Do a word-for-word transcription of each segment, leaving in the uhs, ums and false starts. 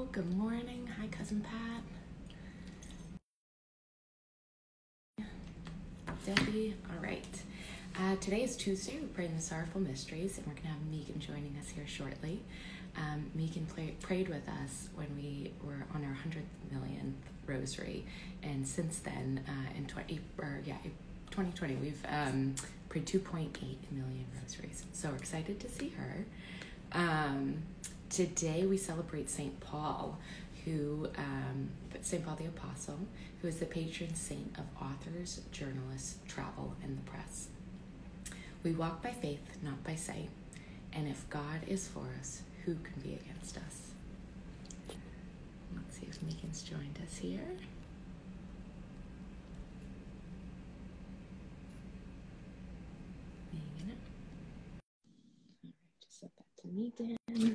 Good morning. Hi, Cousin Pat. Debbie. All right. Uh, today is Tuesday. We're praying the Sorrowful Mysteries, and we're going to have Meeghan joining us here shortly. Um, Meeghan play, prayed with us when we were on our one hundred millionth Rosary, and since then, uh, in twenty or yeah, twenty twenty, we've um, prayed two point eight million rosaries. So we're excited to see her. Um, today we celebrate Saint Paul, who um, Saint Paul the Apostle, who is the patron saint of authors, journalists, travel, and the press. We walk by faith, not by sight, and if God is for us, who can be against us? Let's see if Meeghan's joined us here. Meeghan. All right, just set that to Meeghan.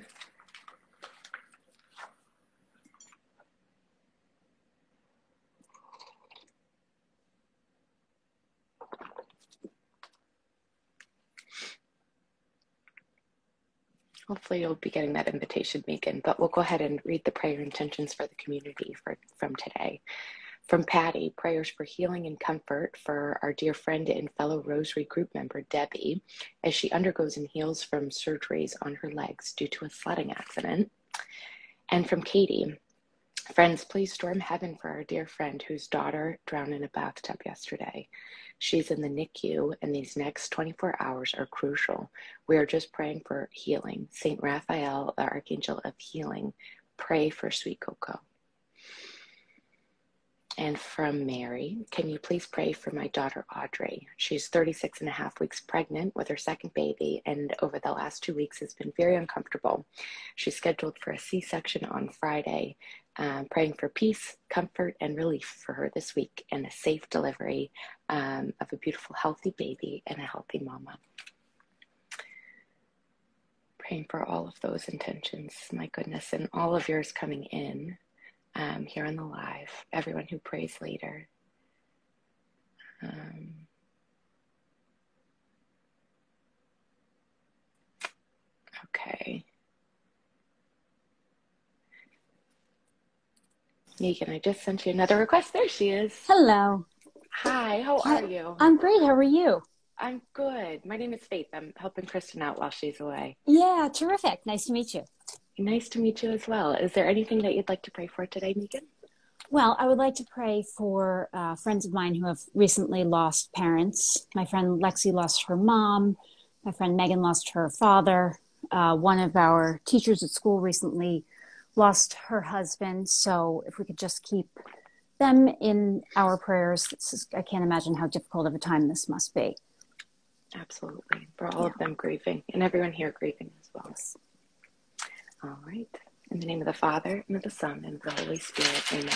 Hopefully you'll be getting that invitation, Meeghan, but we'll go ahead and read the prayer intentions for the community for, from today. From Patty, prayers for healing and comfort for our dear friend and fellow Rosary group member, Debbie, as she undergoes and heals from surgeries on her legs due to a sledding accident. And from Katie, friends, please storm heaven for our dear friend whose daughter drowned in a bathtub yesterday. She's in the N I C U, and these next twenty-four hours are crucial. We are just praying for healing. Saint Raphael, the Archangel of Healing, pray for sweet Coco. And from Mary, can you please pray for my daughter Audrey? She's thirty-six and a half weeks pregnant with her second baby, and over the last two weeks has been very uncomfortable. She's scheduled for a C-section on Friday. Um, praying for peace, comfort, and relief for her this week, and a safe delivery um, of a beautiful, healthy baby and a healthy mama. Praying for all of those intentions, my goodness, and all of yours coming in um, here on the live, everyone who prays later. Um, okay. Meeghan, I just sent you another request. There she is. Hello. Hi, how Hi. are you? I'm great. How are you? I'm good. My name is Faith. I'm helping Kristen out while she's away. Yeah, terrific. Nice to meet you. Nice to meet you as well. Is there anything that you'd like to pray for today, Meeghan? Well, I would like to pray for uh, friends of mine who have recently lost parents. My friend Lexi lost her mom. My friend Meeghan lost her father. Uh, one of our teachers at school recently lost her husband. So if we could just keep them in our prayers, is, I can't imagine how difficult of a time this must be. Absolutely. For all Yeah. of them grieving, and everyone here grieving as well. Yes. All right. In the name of the Father, and of the Son, and of the Holy Spirit, amen.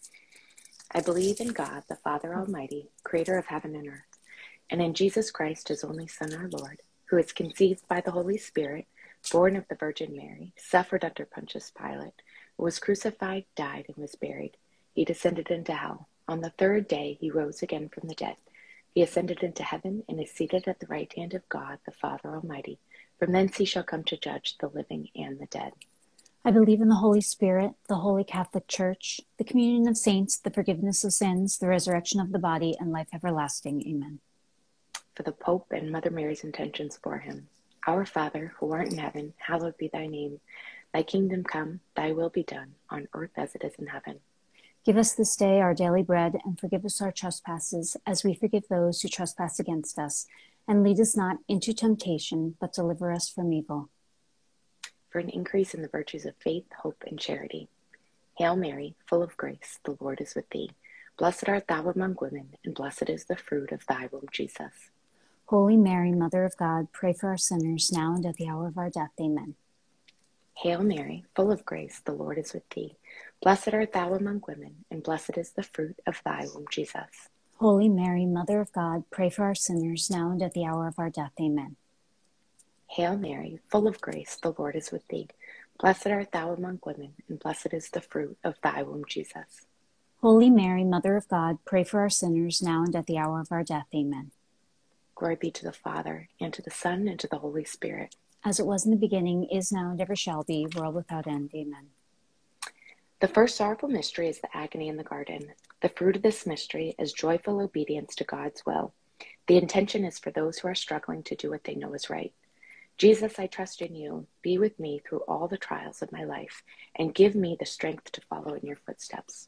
I believe in God, the Father Almighty, creator of heaven and earth, and in Jesus Christ, his only Son, our Lord, who is conceived by the Holy Spirit, born of the Virgin Mary, suffered under Pontius Pilate, was crucified, died, and was buried. He descended into hell. On the third day, he rose again from the dead. He ascended into heaven and is seated at the right hand of God, the Father Almighty. From thence he shall come to judge the living and the dead. I believe in the Holy Spirit, the Holy Catholic Church, the communion of saints, the forgiveness of sins, the resurrection of the body, and life everlasting. Amen. For the Pope and Mother Mary's intentions for him. Our Father, who art in heaven, hallowed be thy name. Thy kingdom come, thy will be done, on earth as it is in heaven. Give us this day our daily bread, and forgive us our trespasses, as we forgive those who trespass against us. And lead us not into temptation, but deliver us from evil. For an increase in the virtues of faith, hope, and charity. Hail Mary, full of grace, the Lord is with thee. Blessed art thou among women, and blessed is the fruit of thy womb, Jesus. Holy Mary, Mother of God, pray for our sinners, now and at the hour of our death. Amen. Hail Mary, full of grace, the Lord is with thee. Blessed art thou among women, and blessed is the fruit of thy womb, Jesus. Holy Mary, Mother of God, pray for our sinners, now and at the hour of our death. Amen. Hail Mary, full of grace, the Lord is with thee. Blessed art thou among women, and blessed is the fruit of thy womb, Jesus. Holy Mary, Mother of God, pray for our sinners, now and at the hour of our death. Amen. Glory be to the Father, and to the Son, and to the Holy Spirit. As it was in the beginning, is now, and ever shall be, world without end. Amen. The first sorrowful mystery is the agony in the garden. The fruit of this mystery is joyful obedience to God's will. The intention is for those who are struggling to do what they know is right. Jesus, I trust in you. Be with me through all the trials of my life, and give me the strength to follow in your footsteps.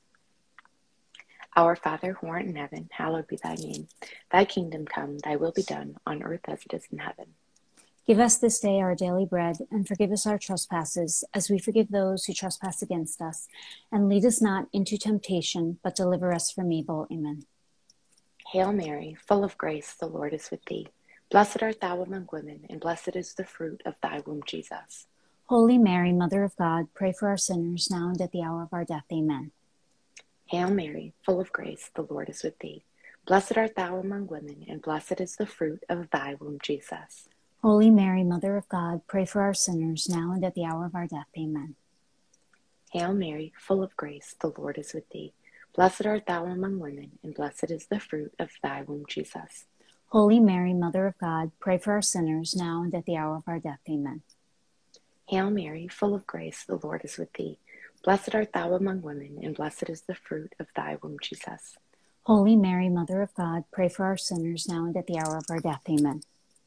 Our Father, who art in heaven, hallowed be thy name. Thy kingdom come, thy will be done, on earth as it is in heaven. Give us this day our daily bread, and forgive us our trespasses, as we forgive those who trespass against us. And lead us not into temptation, but deliver us from evil. Amen. Hail Mary, full of grace, the Lord is with thee. Blessed art thou among women, and blessed is the fruit of thy womb, Jesus. Holy Mary, Mother of God, pray for our sinners, now and at the hour of our death. Amen. Hail Mary, full of grace, the Lord is with thee. Blessed art thou among women, and blessed is the fruit of thy womb, Jesus. Holy Mary, Mother of God, pray for our sinners, now and at the hour of our death. Amen. Hail Mary, full of grace, the Lord is with thee. Blessed art thou among women, and blessed is the fruit of thy womb, Jesus. Holy Mary, Mother of God, pray for our sinners, now and at the hour of our death. Amen. Hail Mary, full of grace, the Lord is with thee. Blessed art thou among women, and blessed is the fruit of thy womb, Jesus. Holy Mary, Mother of God, pray for our sinners, now and at the hour of our death. Amen.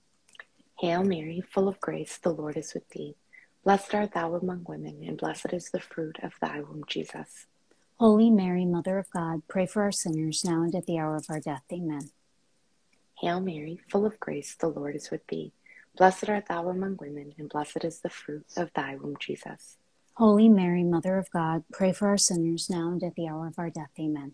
Hail Mary, full of grace, the Lord is with thee. Blessed art thou among women, and blessed is the fruit of thy womb, Jesus. Holy Mary, Mother of God, pray for our sinners, now and at the hour of our death. Amen. Hail Mary, full of grace, the Lord is with thee. Blessed art thou among women, and blessed is the fruit of thy womb, Jesus. Holy Mary, Mother of God, pray for our sinners, now and at the hour of our death. Amen.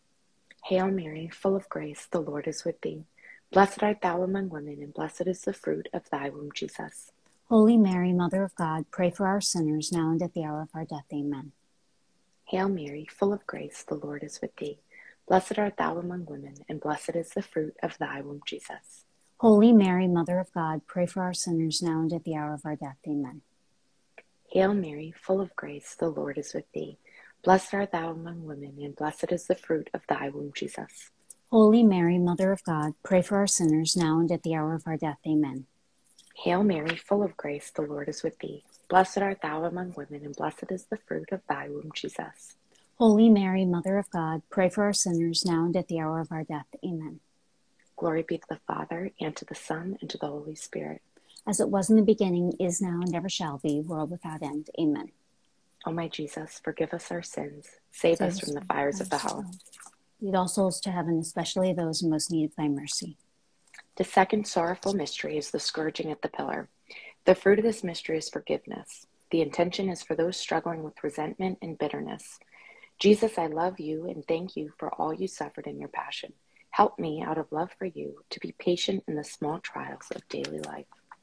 Hail Mary, full of grace, the Lord is with thee. Blessed art thou among women, and blessed is the fruit of thy womb, Jesus. Holy Mary, Mother of God, pray for our sinners, now and at the hour of our death. Amen. Hail Mary, full of grace, the Lord is with thee. Blessed art thou among women, and blessed is the fruit of thy womb, Jesus. Holy Mary, Mother of God, pray for our sinners, now and at the hour of our death. Amen. Hail Mary, full of grace, the Lord is with thee. Blessed art thou among women, and blessed is the fruit of thy womb, Jesus. Holy Mary, Mother of God, pray for our sinners, now and at the hour of our death. Amen. Hail Mary, full of grace, the Lord is with thee. Blessed art thou among women, and blessed is the fruit of thy womb, Jesus. Holy Mary, Mother of God, pray for our sinners, now and at the hour of our death. Amen. Glory be to the Father, and to the Son, and to the Holy Spirit. As it was in the beginning, is now, and ever shall be, world without end. Amen. O my Jesus, forgive us our sins. Save, Save us from the fires of the hell. Lead all souls to heaven, especially those in most need of thy mercy. The second sorrowful mystery is the scourging at the pillar. The fruit of this mystery is forgiveness. The intention is for those struggling with resentment and bitterness. Jesus, I love you and thank you for all you suffered in your passion. Help me, out of love for you, to be patient in the small trials of daily life.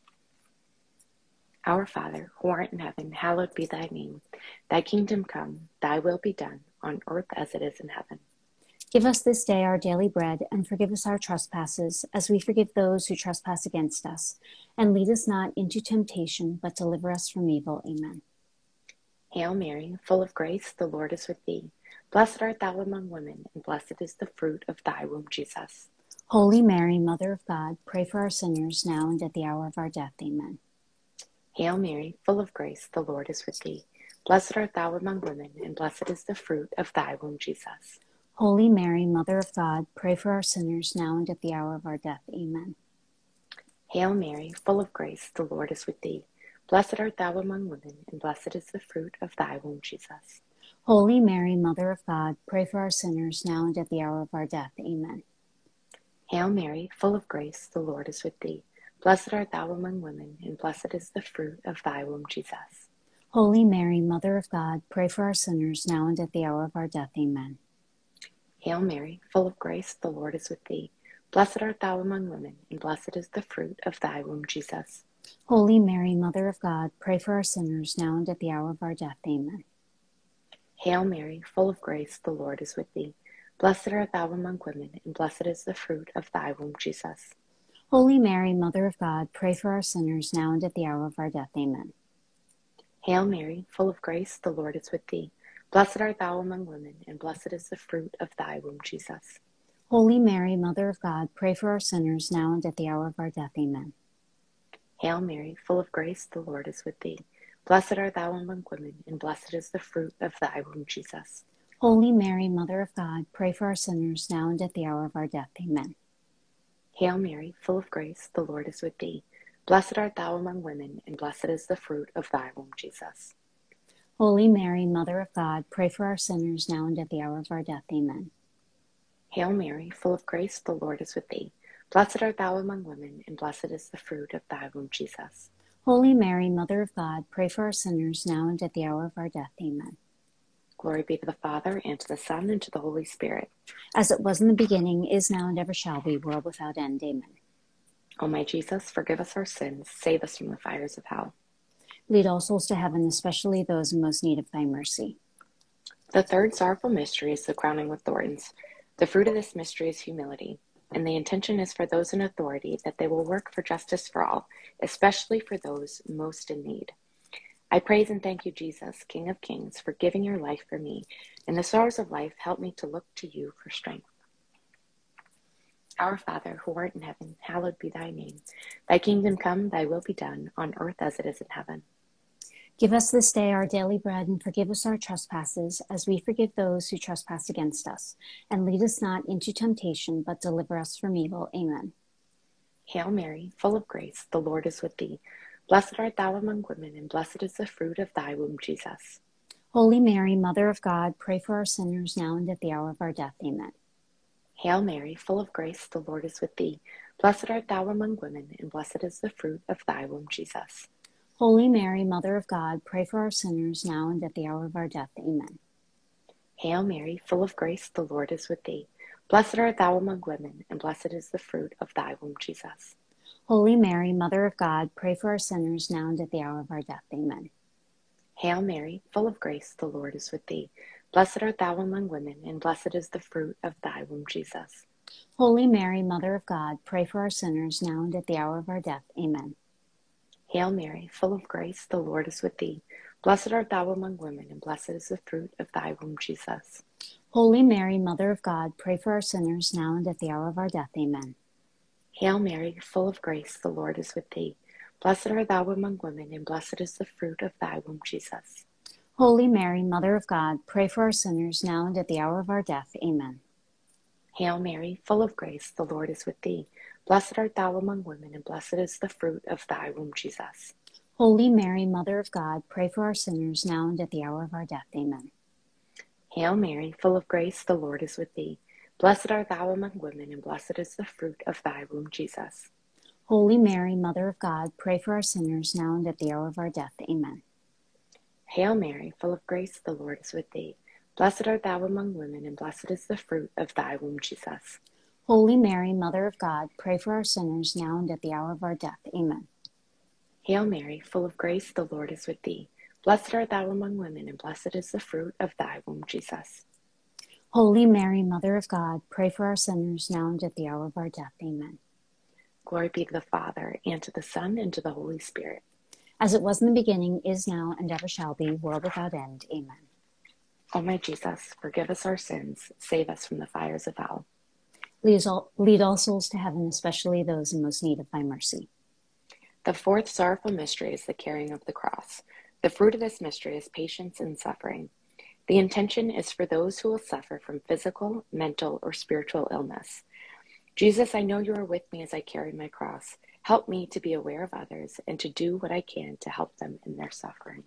Our Father, who art in heaven, hallowed be thy name. Thy kingdom come, thy will be done, on earth as it is in heaven. Give us this day our daily bread, and forgive us our trespasses, as we forgive those who trespass against us. And lead us not into temptation, but deliver us from evil. Amen. Hail Mary, full of grace, the Lord is with thee. Blessed art thou among women, and blessed is the fruit of thy womb, Jesus. Holy Mary, Mother of God, pray for our sinners, now and at the hour of our death. Amen. Hail Mary, full of grace, the Lord is with thee. Blessed art thou among women, and blessed is the fruit of thy womb, Jesus. Holy Mary, Mother of God, pray for our sinners, now and at the hour of our death. Amen. Hail Mary, full of grace, the Lord is with thee. Blessed art thou among women, and blessed is the fruit of thy womb, Jesus. Holy Mary, Mother of God, pray for our sinners, now and at the hour of our death. Amen. Hail Mary, full of grace, the Lord is with thee. Blessed art thou among women, and blessed is the fruit of thy womb, Jesus. Holy Mary, Mother of God, pray for our sinners, now and at the hour of our death. Amen. Hail Mary, full of grace, the Lord is with thee. Blessed art thou among women, and blessed is the fruit of thy womb, Jesus. Holy Mary, Mother of God, pray for our sinners, now and at the hour of our death. Amen. Hail Mary, full of grace, the Lord is with thee. Blessed art thou among women, and blessed is the fruit of thy womb, Jesus. Holy Mary, Mother of God, pray for our sinners, now and at the hour of our death. Amen. Hail Mary, full of grace, the Lord is with thee. Blessed art thou among women, and blessed is the fruit of thy womb, Jesus. Holy Mary, Mother of God, pray for our sinners, now and at the hour of our death. Amen. Hail Mary, full of grace, the Lord is with thee. Blessed art thou among women, and blessed is the fruit of thy womb, Jesus. Holy Mary, Mother of God, pray for our sinners now and at the hour of our death. Amen. Hail Mary, full of grace, the Lord is with thee. Blessed art thou among women, and blessed is the fruit of thy womb, Jesus. Holy Mary, Mother of God, pray for our sinners now and at the hour of our death. Amen. Hail Mary, full of grace, the Lord is with thee. Blessed art thou among women, and blessed is the fruit of thy womb, Jesus. Holy Mary, Mother of God, pray for our sinners now and at the hour of our death. Amen. Glory be to the Father, and to the Son, and to the Holy Spirit. As it was in the beginning, is now, and ever shall be, world without end. Amen. O my Jesus, forgive us our sins, save us from the fires of hell. Lead all souls to heaven, especially those in most need of thy mercy. The third sorrowful mystery is the crowning with thorns. The fruit of this mystery is humility, and the intention is for those in authority that they will work for justice for all, especially for those most in need. I praise and thank you, Jesus, King of Kings, for giving your life for me. In the sorrows of life, help me to look to you for strength. Our Father, who art in heaven, hallowed be thy name. Thy kingdom come, thy will be done, on earth as it is in heaven. Give us this day our daily bread, and forgive us our trespasses, as we forgive those who trespass against us. And lead us not into temptation, but deliver us from evil. Amen. Hail Mary, full of grace, the Lord is with thee. Blessed art thou among women, and blessed is the fruit of thy womb, Jesus. Holy Mary, Mother of God, pray for our sinners now and at the hour of our death. Amen. Hail Mary, full of grace, the Lord is with thee. Blessed art thou among women, and blessed is the fruit of thy womb, Jesus. Holy Mary, Mother of God, pray for our sinners now and at the hour of our death. Amen. Hail Mary, full of grace, the Lord is with thee. Blessed art thou among women, and blessed is the fruit of thy womb, Jesus. Holy Mary, Mother of God, pray for our sinners now and at the hour of our death. Amen. Hail Mary, full of grace, the Lord is with thee. Blessed art thou among women, and blessed is the fruit of thy womb, Jesus. Holy Mary, Mother of God, pray for our sinners now and at the hour of our death. Amen. Hail Mary, full of grace, the Lord is with thee. Blessed art thou among women, and blessed is the fruit of thy womb, Jesus. Holy Mary, Mother of God, pray for our sinners now and at the hour of our death. Amen. Hail Mary, full of grace, the Lord is with thee. Blessed art thou among women, and blessed is the fruit of thy womb, Jesus. Holy Mary, Mother of God, pray for our sinners now and at the hour of our death. Amen. Hail Mary, full of grace, the Lord is with thee. Blessed art thou among women, and blessed is the fruit of thy womb, Jesus. Holy Mary, Mother of God, pray for our sinners now and at the hour of our death. Amen. Hail Mary, full of grace, the Lord is with thee. Blessed art thou among women, and blessed is the fruit of thy womb, Jesus. Holy Mary, Mother of God, pray for our sinners now and at the hour of our death. Amen. Hail Mary, full of grace, the Lord is with thee. Blessed art thou among women, and blessed is the fruit of thy womb, Jesus. Holy Mary, Mother of God, pray for our sinners now and at the hour of our death. Amen. Hail Mary, full of grace, the Lord is with thee. Blessed art thou among women, and blessed is the fruit of thy womb, Jesus. Holy Mary, Mother of God, pray for our sinners now and at the hour of our death. Amen. Glory be to the Father, and to the Son, and to the Holy Spirit. As it was in the beginning, is now, and ever shall be, world without end. Amen. O my Jesus, forgive us our sins, save us from the fires of hell. Lead all, lead all souls to heaven, especially those in most need of thy mercy. The fourth sorrowful mystery is the carrying of the cross. The fruit of this mystery is patience in suffering. The intention is for those who will suffer from physical, mental, or spiritual illness. Jesus, I know you are with me as I carry my cross. Help me to be aware of others and to do what I can to help them in their suffering.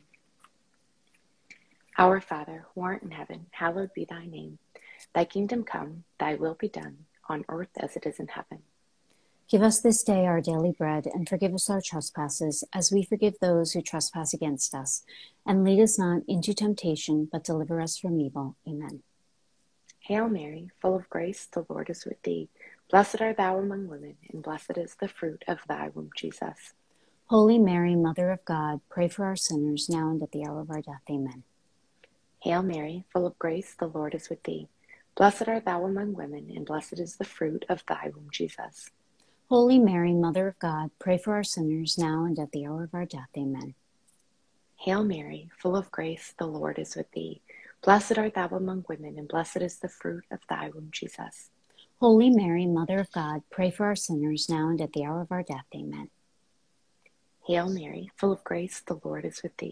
Our Father, who art in heaven, hallowed be thy name. Thy kingdom come, thy will be done, on earth as it is in heaven. Give us this day our daily bread, and forgive us our trespasses, as we forgive those who trespass against us. And lead us not into temptation, but deliver us from evil. Amen. Hail Mary, full of grace, the Lord is with thee. Blessed art thou among women, and blessed is the fruit of thy womb, Jesus. Holy Mary, Mother of God, pray for our sinners now and at the hour of our death. Amen. Hail Mary, full of grace, the Lord is with thee. Blessed art thou among women, and blessed is the fruit of thy womb, Jesus. Holy Mary, Mother of God, pray for our sinners now and at the hour of our death. Amen. Hail Mary, full of grace, the Lord is with thee. Blessed art thou among women, and blessed is the fruit of thy womb, Jesus. Holy Mary, Mother of God, pray for our sinners now and at the hour of our death. Amen. Hail Mary, full of grace, the Lord is with thee.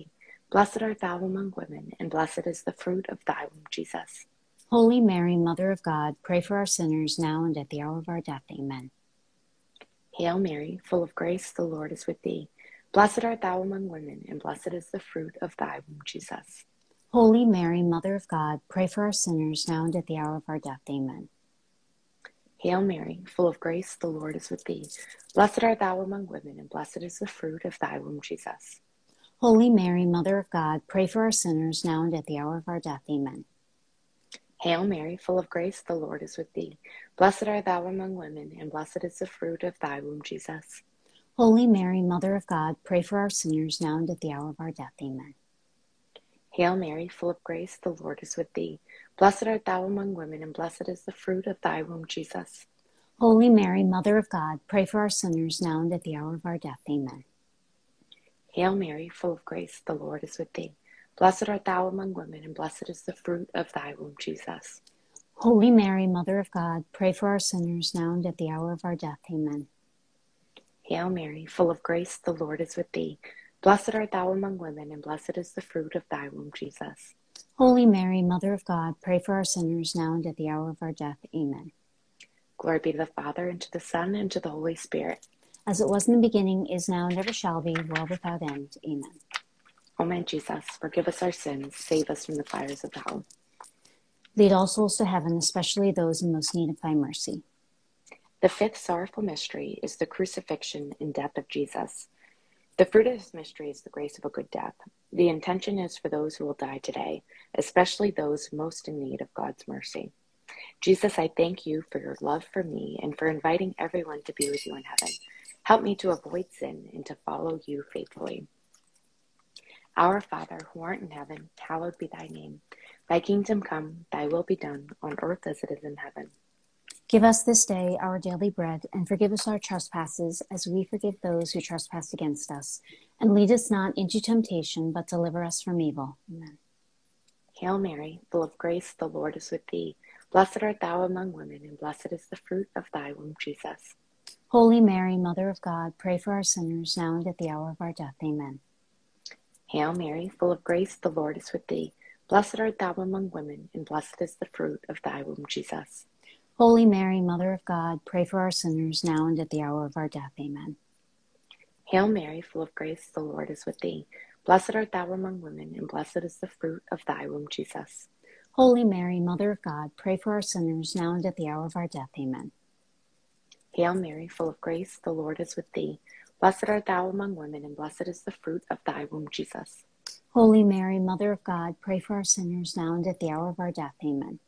Blessed art thou among women, and blessed is the fruit of thy womb, Jesus. Holy Mary, Mother of God, pray for our sinners now and at the hour of our death. Amen. Hail Mary, full of grace, the Lord is with thee. Blessed art thou among women, and blessed is the fruit of thy womb, Jesus. Holy Mary, Mother of God, pray for our sinners now and at the hour of our death. Amen. Hail Mary, full of grace, the Lord is with thee. Blessed art thou among women, and blessed is the fruit of thy womb, Jesus. Holy Mary, Mother of God, pray for our sinners now and at the hour of our death. Amen. Hail Mary, full of grace, the Lord is with thee. Blessed art thou among women, and blessed is the fruit of thy womb, Jesus. Holy Mary, Mother of God, pray for our sinners now and at the hour of our death. Amen. Hail Mary, full of grace, the Lord is with thee. Blessed art thou among women, and blessed is the fruit of thy womb, Jesus. Holy Mary, Mother of God, pray for our sinners now and at the hour of our death. Amen. Hail Mary, full of grace, the Lord is with thee. Blessed art thou among women, and blessed is the fruit of thy womb, Jesus. Holy Mary, Mother of God, pray for our sinners now and at the hour of our death. Amen. Hail Mary, full of grace, the Lord is with thee. Blessed art thou among women, and blessed is the fruit of thy womb, Jesus. Holy Mary, Mother of God, pray for our sinners now and at the hour of our death. Amen. Glory be to the Father, and to the Son, and to the Holy Spirit. As it was in the beginning, is now, and ever shall be, world without end. Amen. O my Jesus, forgive us our sins, save us from the fires of hell. Lead all souls to heaven, especially those in most need of thy mercy. The fifth sorrowful mystery is the crucifixion and death of Jesus. The fruit of this mystery is the grace of a good death. The intention is for those who will die today, especially those most in need of God's mercy. Jesus, I thank you for your love for me and for inviting everyone to be with you in heaven. Help me to avoid sin and to follow you faithfully. Our Father, who art in heaven, hallowed be thy name. Thy kingdom come, thy will be done, on earth as it is in heaven. Give us this day our daily bread, and forgive us our trespasses, as we forgive those who trespass against us. And lead us not into temptation, but deliver us from evil. Amen. Hail Mary, full of grace, the Lord is with thee. Blessed art thou among women, and blessed is the fruit of thy womb, Jesus. Holy Mary, Mother of God, pray for our sinners now and at the hour of our death. Amen. Hail Mary, full of grace, the Lord is with thee. Blessed art thou among women, and blessed is the fruit of thy womb, Jesus. Holy Mary, Mother of God, pray for our sinners now and at the hour of our death. Amen. Hail Mary, full of grace, the Lord is with thee. Blessed art thou among women, and blessed is the fruit of thy womb, Jesus. Holy Mary, Mother of God, pray for our sinners now and at the hour of our death. Amen. Hail Mary, full of grace, the Lord is with thee. Blessed art thou among women, and blessed is the fruit of thy womb, Jesus. Holy Mary, Mother of God, pray for our sinners now and at the hour of our death. Amen.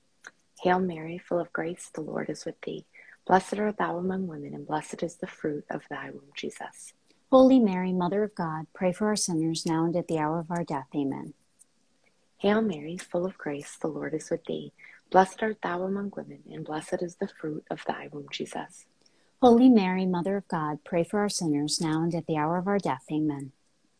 Hail Mary, full of grace, the Lord is with thee. Blessed art thou among women, and blessed is the fruit of thy womb, Jesus. Holy Mary, Mother of God, pray for our sinners now and at the hour of our death. Amen. Hail Mary, full of grace, the Lord is with thee. Blessed art thou among women, and blessed is the fruit of thy womb, Jesus. Holy Mary, Mother of God, pray for our sinners now and at the hour of our death. Amen.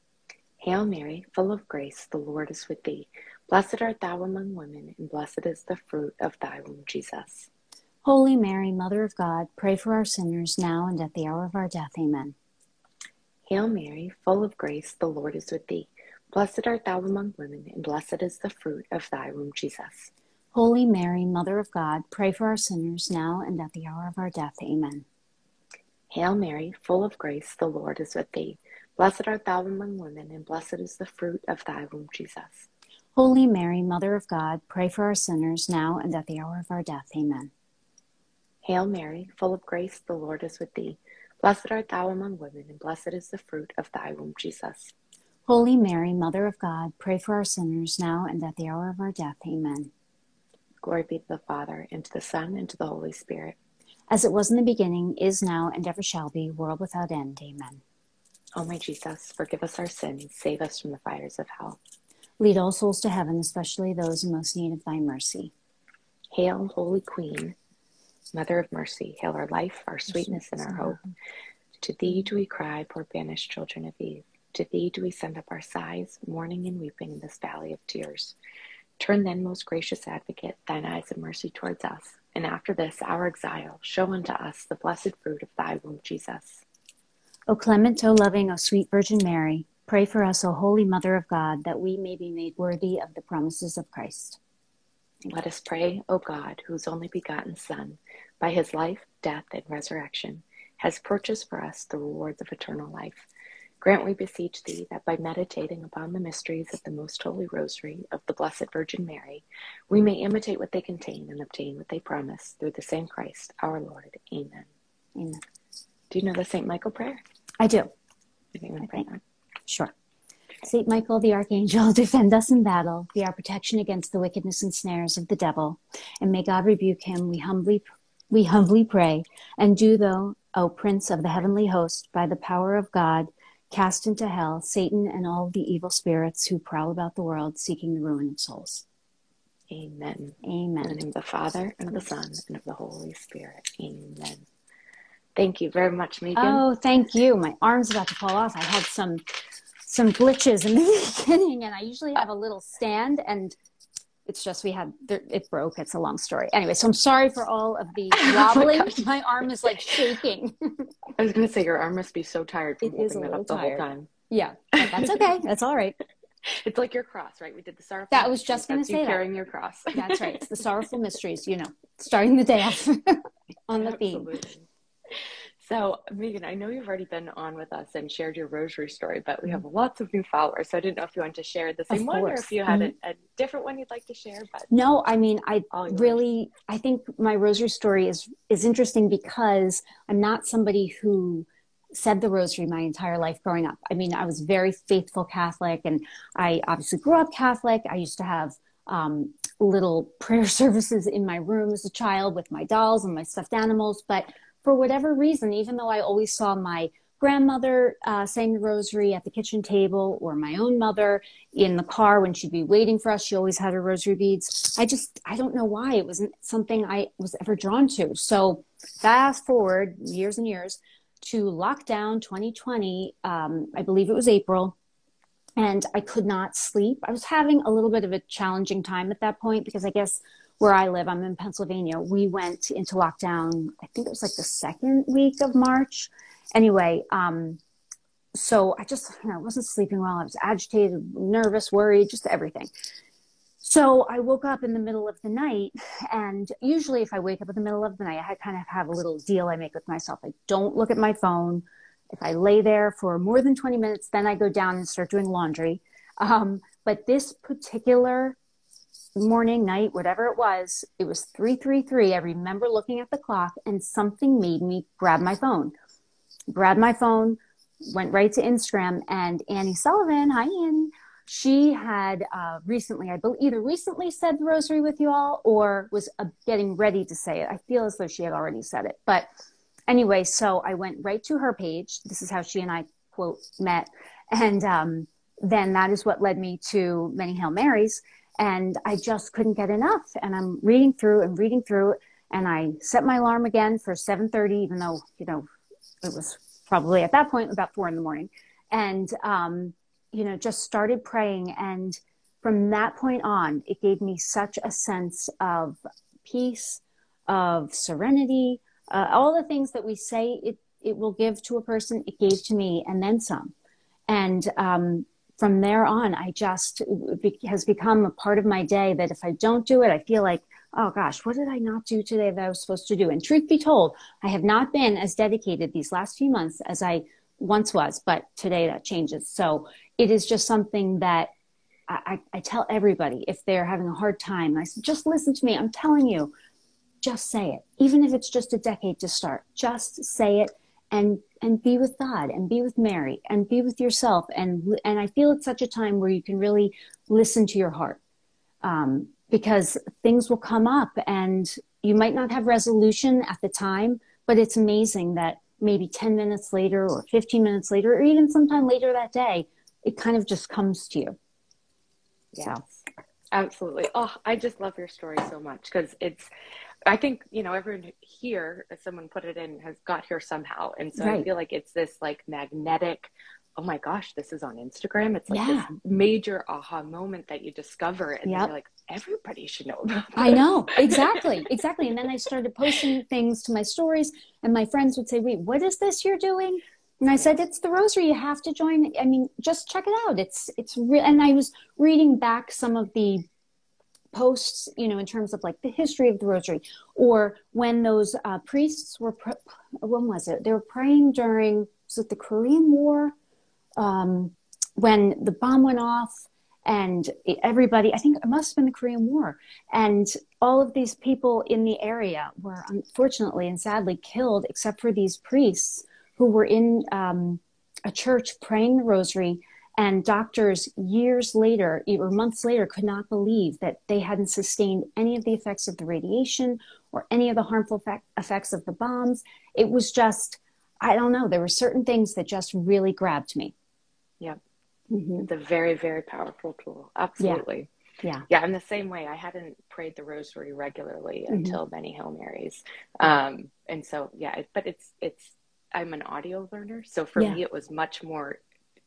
Hail Mary, full of grace, the Lord is with thee. Blessed art thou among women, and blessed is the fruit of thy womb, Jesus. Holy Mary, Mother of God, pray for our sinners now and at the hour of our death. Amen. Hail Mary, full of grace, the Lord is with thee. Blessed art thou among women, and blessed is the fruit of thy womb, Jesus. Holy Mary, Mother of God, pray for our sinners now and at the hour of our death. Amen. Hail Mary, full of grace, the Lord is with thee. Blessed art thou among women, and blessed is the fruit of thy womb, Jesus. Holy Mary, Mother of God, pray for our sinners now and at the hour of our death. Amen. Hail Mary, full of grace, the Lord is with thee. Blessed art thou among women, and blessed is the fruit of thy womb, Jesus. Holy Mary, Mother of God, pray for our sinners now and at the hour of our death. Amen. Glory be to the Father, and to the Son, and to the Holy Spirit. As it was in the beginning, is now, and ever shall be, world without end. Amen. O my Jesus, forgive us our sins, save us from the fires of hell. Lead all souls to heaven, especially those in most need of thy mercy. Hail, Holy Queen, Mother of mercy, hail our life, our sweetness, and our hope. To thee do we cry, poor banished children of Eve. To thee do we send up our sighs, mourning and weeping in this valley of tears. Turn then, most gracious advocate, thine eyes of mercy towards us, and after this our exile, show unto us the blessed fruit of thy womb, Jesus. O clement, O loving, O sweet Virgin Mary, Pray for us, O Holy Mother of God, that we may be made worthy of the promises of Christ. Let us pray, O God, whose only begotten Son, by his life, death, and resurrection, has purchased for us the rewards of eternal life. Grant, we beseech thee, that by meditating upon the mysteries of the most holy Rosary of the Blessed Virgin Mary, we may imitate what they contain and obtain what they promise, through the same Christ our Lord. Amen. Amen. Do you know the Saint Michael prayer? I do. If you want to I pray think. that. Sure. Saint Michael the Archangel, defend us in battle, be our protection against the wickedness and snares of the devil, and may God rebuke him, we humbly we humbly pray. And do thou, O Prince of the heavenly host, by the power of God, cast into hell Satan and all the evil spirits who prowl about the world, seeking the ruin of souls. Amen. Amen. In the name of the Father, and of the Son, and of the Holy Spirit. Amen. Thank you very much, Meeghan. Oh, thank you. My arm's about to fall off. I had some some glitches in the beginning, and I usually have a little stand, and it's just we had it broke. It's a long story. Anyway, so I'm sorry for all of the wobbling. Oh my, my arm is like shaking. I was going to say, your arm must be so tired from It is holding a that little up the tired. whole time. Yeah, but that's okay. That's all right. It's like your cross, right? We did the sorrowful. That was just going to That's say you that. carrying your cross. That's right. It's the sorrowful mysteries, you know, starting the day off on the theme. Absolutely. So, Meeghan, I know you've already been on with us and shared your rosary story, but we have lots of new followers. So I didn't know if you wanted to share the same one or if you had mm-hmm. a, a different one you'd like to share. But no, I mean, I really, I think my rosary story is, is interesting because I'm not somebody who said the rosary my entire life growing up. I mean, I was very faithful Catholic, and I obviously grew up Catholic. I used to have um, little prayer services in my room as a child with my dolls and my stuffed animals. But for whatever reason, even though I always saw my grandmother uh, saying the rosary at the kitchen table, or my own mother in the car when she'd be waiting for us, she always had her rosary beads. I just, I don't know why it wasn't something I was ever drawn to. So fast forward years and years to lockdown twenty twenty, um, I believe it was April, and I could not sleep. I was having a little bit of a challenging time at that point because I guess where I live, I'm in Pennsylvania, we went into lockdown, I think it was like the second week of March. Anyway, um, so I just, you know, I wasn't sleeping well. I was agitated, nervous, worried, just everything. So I woke up in the middle of the night, and usually if I wake up in the middle of the night, I kind of have a little deal I make with myself. I don't look at my phone. If I lay there for more than twenty minutes, then I go down and start doing laundry. Um, but this particular morning, night, whatever it was, it was three thirty-three. I remember looking at the clock, and something made me grab my phone. Grabbed my phone, went right to Instagram, and Annie Sullivan, hi Annie, she had uh, recently, I believe, either recently said the rosary with you all or was uh, getting ready to say it. I feel as though she had already said it. But anyway, so I went right to her page. This is how she and I, quote, met. And um, then that is what led me to Many Hail Marys. And I just couldn't get enough. And I'm reading through and reading through. And I set my alarm again for seven thirty, even though, you know, it was probably at that point about four in the morning. And, um, you know, just started praying. And from that point on, it gave me such a sense of peace, of serenity, uh, all the things that we say it, it will give to a person, it gave to me, and then some. And um, from there on, I just, it has become a part of my day that if I don't do it, I feel like, oh gosh, what did I not do today that I was supposed to do? And truth be told, I have not been as dedicated these last few months as I once was, but today that changes. So it is just something that I, I, I tell everybody if they're having a hard time. I say, just listen to me. I'm telling you, just say it. Even if it's just a decade to start, just say it and and be with God and be with Mary and be with yourself. And, and I feel it's such a time where you can really listen to your heart. Um, because things will come up and you might not have resolution at the time, but it's amazing that maybe ten minutes later or fifteen minutes later, or even sometime later that day, it kind of just comes to you. Yes, so. Absolutely. Oh, I just love your story so much because it's, I think, you know, everyone here, as someone put it in, has got here somehow. And so right. I feel like it's this like magnetic, oh my gosh, this is on Instagram. It's like yeah. this major aha moment that you discover and yep. you're like, everybody should know about this. I know. Exactly. Exactly. And then I started posting things to my stories and my friends would say, wait, what is this you're doing? And I said, it's the Rosary. You have to join. I mean, just check it out. It's, it's real. And I was reading back some of the posts, you know, in terms of like the history of the Rosary, or when those uh, priests were, pr- when was it? They were praying during, was it the Korean War? Um, when the bomb went off and everybody, I think it must have been the Korean War. And all of these people in the area were unfortunately and sadly killed, except for these priests who were in um, a church praying the Rosary, and doctors years later or months later could not believe that they hadn't sustained any of the effects of the radiation or any of the harmful effect, effects of the bombs. It was just, I don't know, there were certain things that just really grabbed me. Yeah. Mm-hmm. It's a very, very powerful tool. Absolutely. Yeah. Yeah. Yeah. I'm the same way. I hadn't prayed the Rosary regularly Mm-hmm. until many Hail Marys. Um, and so, yeah, it, but it's, it's, I'm an audio learner. So for Yeah. me, it was much more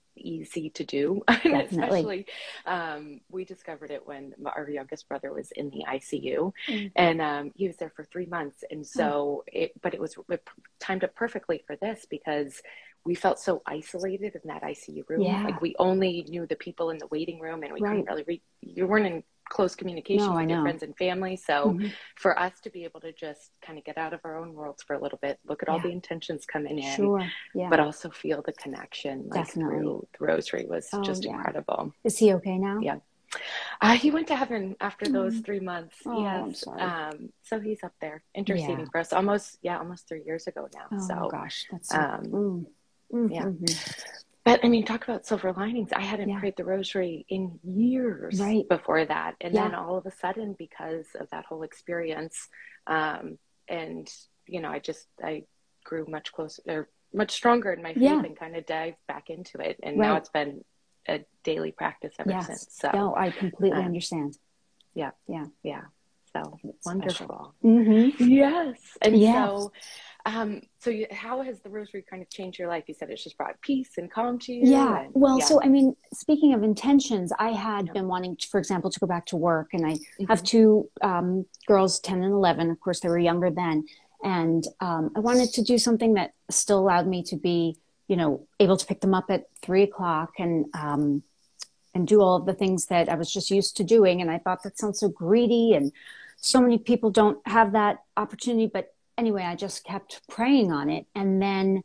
easy to do. Definitely. Especially, um, we discovered it when our youngest brother was in the I C U, Mm-hmm. and um, he was there for three months. And so it, but it was, it timed it perfectly for this because we felt so isolated in that I C U room. Yeah. Like we only knew the people in the waiting room, and we Right. couldn't really read. You weren't in close communication No, I with your know. friends and family. So Mm-hmm. for us to be able to just kind of get out of our own worlds for a little bit, look at all Yeah. the intentions coming in, Sure. Yeah. but also feel the connection like Definitely. through the Rosary was Oh, just yeah. incredible. Is he okay now? Yeah. Uh, he went to heaven after those three months. Oh, yes. I'm sorry. Um, so he's up there interceding Yeah. for us almost, yeah, almost three years ago now. Oh so, gosh, that's so, um, mm. Mm-hmm. yeah. But I mean, talk about silver linings. I hadn't Yeah. prayed the Rosary in years Right. before that. And Yeah. then all of a sudden, because of that whole experience, um, and, you know, I just, I grew much closer, or much stronger in my faith Yeah. and kind of dived back into it. And Right. now it's been a daily practice ever Yes. since. So, No, I completely um, understand. yeah. Yeah. Yeah. So It's wonderful. Mm-hmm. Yes. And Yes. so, um, so you, how has the Rosary kind of changed your life? You said it's just brought peace and calm to you. Yeah. And, Well, yeah. so, I mean, speaking of intentions, I had Yeah. been wanting, to, for example, to go back to work, and I Mm-hmm. have two um, girls, ten and eleven. Of course, they were younger then. And um, I wanted to do something that still allowed me to be, you know, able to pick them up at three o'clock and, um, and do all of the things that I was just used to doing. And I thought that sounds so greedy, and so many people don't have that opportunity. But anyway, I just kept praying on it. And then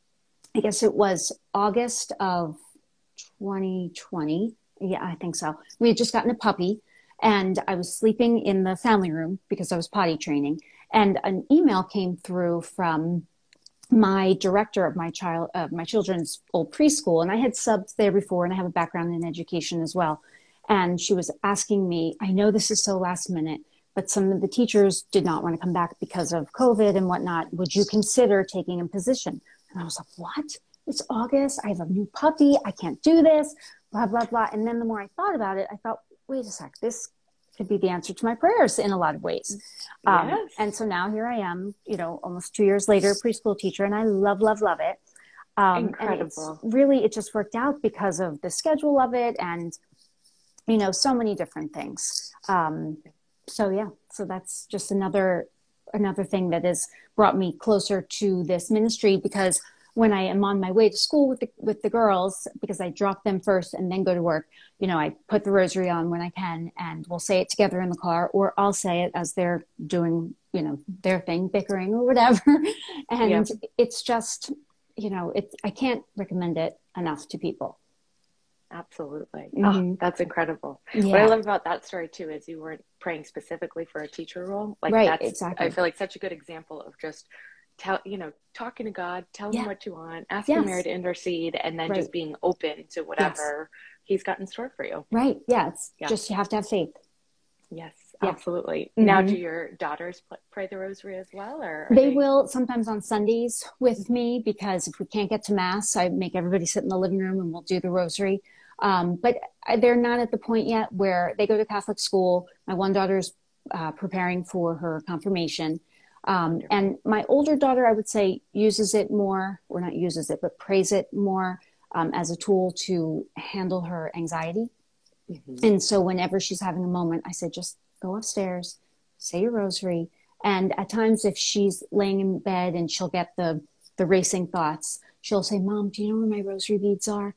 I guess it was August of twenty twenty. Yeah, I think so. We had just gotten a puppy, and I was sleeping in the family room because I was potty training. And an email came through from my director of my child, of my children's old preschool. And I had subbed there before, and I have a background in education as well. And she was asking me, I know this is so last minute, but some of the teachers did not want to come back because of COVID and whatnot. Would you consider taking a position? And I was like, what? It's August. I have a new puppy. I can't do this, blah, blah, blah. And then the more I thought about it, I thought, wait a sec, this could be the answer to my prayers in a lot of ways. Um, Yes. and so now here I am, you know, almost two years later, preschool teacher, and I love, love, love it. Um, Incredible. And it's really, it just worked out because of the schedule of it and, you know, so many different things. Um, so yeah, so that's just another, another thing that has brought me closer to this ministry, because when I am on my way to school with the, with the girls, because I drop them first and then go to work, you know, I put the Rosary on when I can, and we'll say it together in the car, or I'll say it as they're doing, you know, their thing, bickering or whatever. And Yeah. it's just, you know, it, I can't recommend it enough to people. Absolutely. Mm-hmm. Oh, that's incredible. Yeah. What I love about that story too is you weren't praying specifically for a teacher role. Like Right, that's, exactly. I feel like such a good example of just tell, you know, talking to God, tell Yeah. him what you want, asking Yes. Mary to intercede, and then Right. just being open to whatever he's got in store for you. Right. Yeah. It's Yeah. just, you have to have faith. Yes, Yeah. absolutely. Mhm. Now, do your daughters pl- pray the Rosary as well, or are They will sometimes on Sundays with me, because if we can't get to Mass, I make everybody sit in the living room and we'll do the Rosary. Um, but they're not at the point yet where they go to Catholic school. My one daughter's uh, preparing for her confirmation. Um, and my older daughter, I would say, uses it more, or not uses it, but prays it more um, as a tool to handle her anxiety. Mm-hmm. And so whenever she's having a moment, I say, just go upstairs, say your Rosary. And at times, if she's laying in bed and she'll get the the racing thoughts, she'll say, Mom, do you know where my rosary beads are?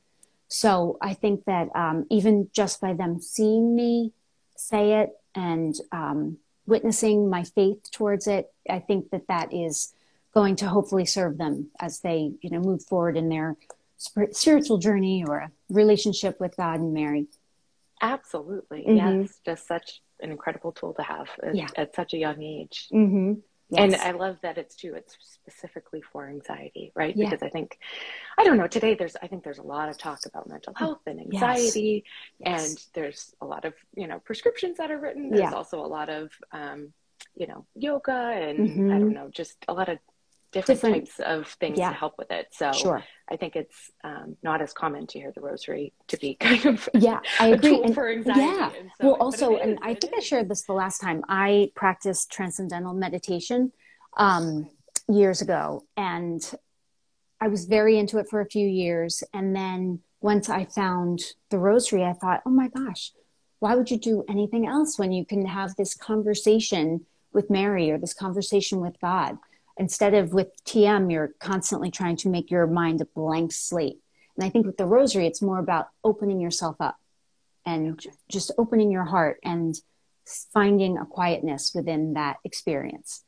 So I think that um, even just by them seeing me say it and um, witnessing my faith towards it, I think that that is going to hopefully serve them as they, you know, move forward in their spiritual journey or a relationship with God and Mary. Absolutely. Mm-hmm. Yes. Just such an incredible tool to have at, yeah. at such a young age. Mm-hmm. Yes. And I love that it's too, it's specifically for anxiety, right? Yeah. Because I think, I don't know, today there's, I think there's a lot of talk about mental health and anxiety, yes. and there's a lot of, you know, prescriptions that are written. There's yeah. also a lot of, um, you know, yoga and mm-hmm. I don't know, just a lot of different, different types of things yeah. to help with it. So sure. I think it's um, not as common to hear the rosary to be kind of yeah, I agree. a tool and, for anxiety. Yeah. And so, well, also, is, and I think is. I shared this the last time, I practiced transcendental meditation um, years ago, and I was very into it for a few years. And then once I found the rosary, I thought, oh my gosh, why would you do anything else when you can have this conversation with Mary or this conversation with God? Instead of with T M, you're constantly trying to make your mind a blank slate. And I think with the rosary, it's more about opening yourself up and okay. just opening your heart and finding a quietness within that experience.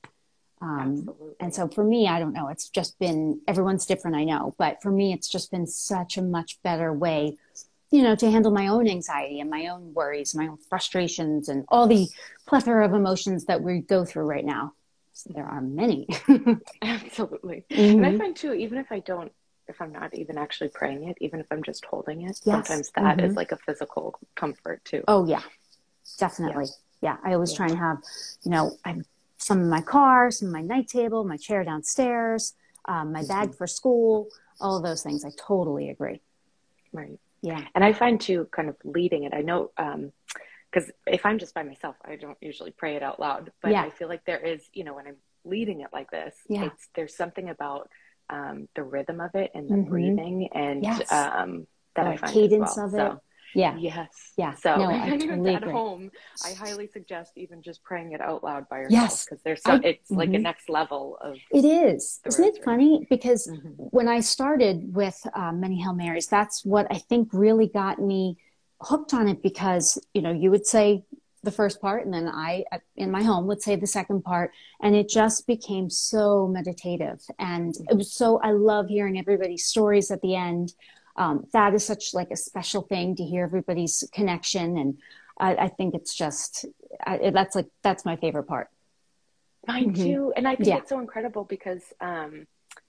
Um, and so for me, I don't know, it's just been, everyone's different, I know, but for me, it's just been such a much better way, you know, to handle my own anxiety and my own worries, my own frustrations, and all the plethora of emotions that we go through right now. So there are many. Absolutely. Mm-hmm. And I find too, even if I don't, if I'm not even actually praying it, even if I'm just holding it, yes. sometimes that mm-hmm. is like a physical comfort too. Oh yeah, definitely. Yeah. yeah. I always yeah. try and have, you know, I have some in my car, some in my night table, my chair downstairs, um, my mm-hmm. bag for school, all of those things. I totally agree. Right. Yeah. And I find too, kind of leading it, I know, um, because if I'm just by myself, I don't usually pray it out loud, but yeah. I feel like there is, you know, when I'm leading it like this, yeah. it's, there's something about um, the rhythm of it and the mm-hmm. breathing and yes. um, that the I find cadence as well. of So, it. Yeah. Yes. Yeah. So no, if I anyone's totally at agree. home, I highly suggest even just praying it out loud by yourself. Yes. Because there's so, I, it's mm-hmm. like a next level of it is. Isn't rosary. it funny? Because mm-hmm. when I started with uh, Many Hail Marys, that's what I think really got me hooked on it, because, you know, you would say the first part and then I, in my home, would say the second part, and it just became so meditative. And it was so, I love hearing everybody's stories at the end. Um, that is such like a special thing to hear everybody's connection. And I, I think it's just, I, that's like, that's my favorite part. Mine mm-hmm. too. And I think yeah. it's so incredible because, um,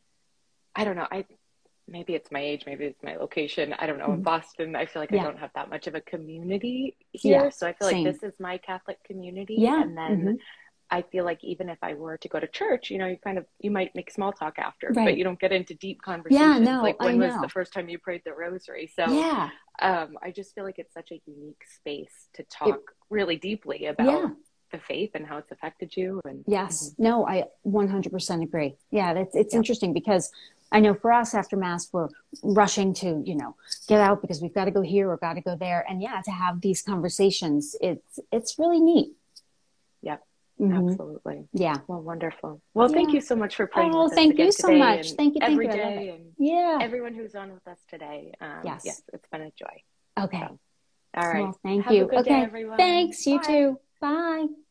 I don't know, I, maybe it's my age, maybe it's my location. I don't know. Mm-hmm. In Boston, I feel like yeah. I don't have that much of a community here. Yeah. So I feel Same. like this is my Catholic community. Yeah. And then mm-hmm. I feel like even if I were to go to church, you know, you kind of, you might make small talk after, right. but you don't get into deep conversations. Yeah, no, like when I was know. the first time you prayed the rosary? So yeah. um, I just feel like it's such a unique space to talk it, really deeply about yeah. the faith and how it's affected you. And yes, mm-hmm. no, I one hundred percent agree. Yeah, it's, it's yeah. interesting because I know for us after Mass, we're rushing to, you know, get out because we've got to go here or got to go there. And yeah, to have these conversations, it's, it's really neat. Yeah, mm-hmm. absolutely. Yeah. Well, wonderful. Well, yeah. thank you so much for praying oh, with us thank again you so today much. and thank you. Thank every you. day and yeah. everyone who's on with us today. Um, yes. yes, it's been a joy. Okay. So, all right. Well, thank Have you. a good okay. day, everyone. Thanks. You Bye. too. Bye.